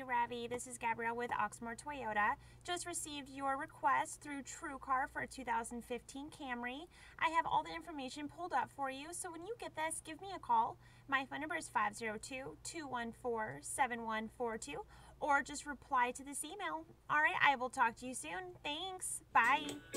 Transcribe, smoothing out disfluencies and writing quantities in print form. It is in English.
Ravi. This is Gabrielle with Oxmoor Toyota. Just received your request through TrueCar for a 2015 Camry. I have all the information pulled up for you, so when you get this, give me a call. My phone number is 502-214-7142, or just reply to this email. All right, I will talk to you soon. Thanks. Bye.